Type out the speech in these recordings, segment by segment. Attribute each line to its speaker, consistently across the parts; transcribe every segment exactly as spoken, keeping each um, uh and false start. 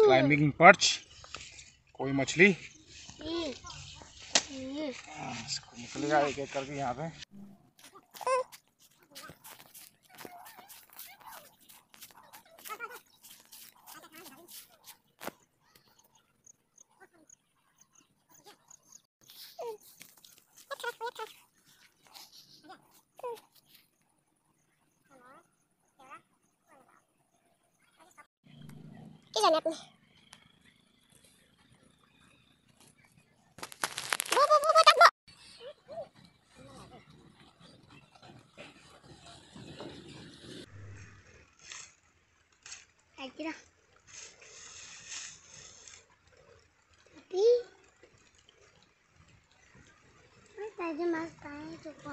Speaker 1: Climbing perch, कोई मछली निकलेगा एक एक करके यहाँ पे।
Speaker 2: Kira. Tapi tadi mas tanya coba.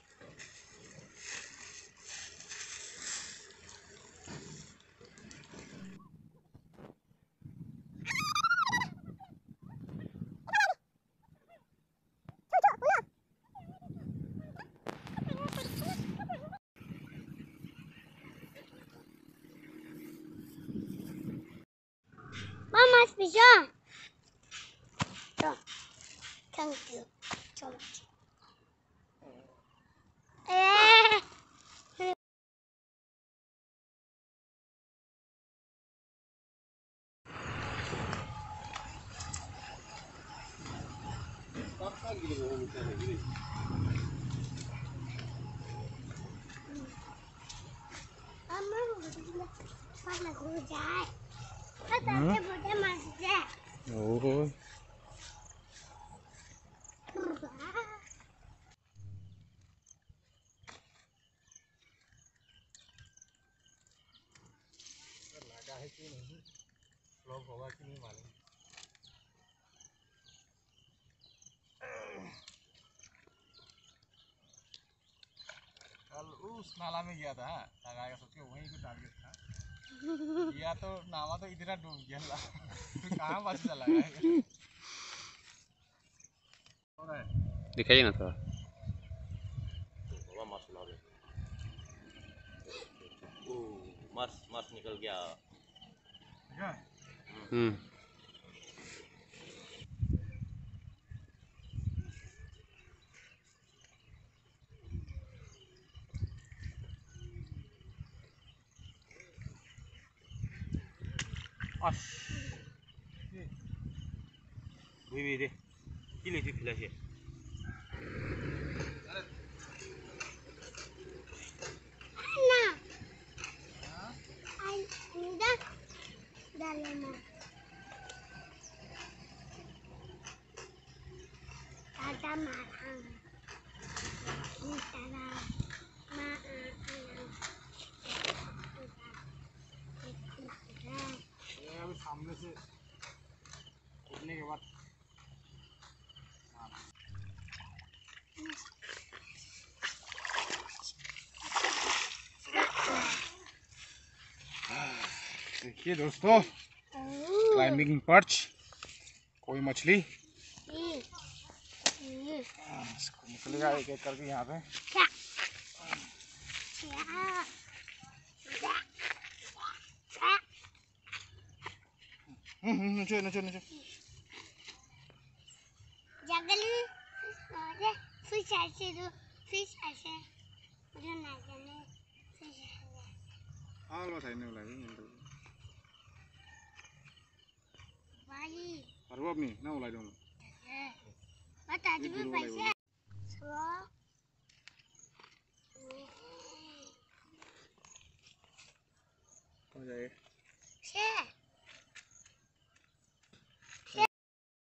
Speaker 2: Mama, bisa. Tuh, thank you so much. Eh. Mama, mana hujan? Ada ada masih.
Speaker 1: Oh. लगा है कि नहीं, फ्लॉप होगा कि नहीं मालूम। कल उस नाला में गया था, लगाएगा सोच के वहीं पे टारगेट था। गया तो नावा तो इतना डूब गया, कहाँ बच चला गया।
Speaker 3: दिखाइए ना थोड़ा।
Speaker 4: मस्त मस्त निकल गया।
Speaker 3: हम्म
Speaker 4: As. Wih deh. Pilih sih pilih sih.
Speaker 2: Nah. Anda dalam. Ada marang. Kita marang.
Speaker 1: अभी सामने से उठने के बाद देखिए दोस्तों, क्लाइंबिंग पर्च, कोई मछली निकलेगा एक एक करके यहाँ पे। नीचे नीचे नीचे
Speaker 2: जंगल में फिश ऐसे दो फिश ऐसे मुझे ना जाने फिश
Speaker 1: हाँ बस आने वाला है
Speaker 2: भाई
Speaker 1: पर वो अपनी ना उलाई दूँगा
Speaker 2: बता जी भी पैसे सो
Speaker 1: हो जाए
Speaker 2: छे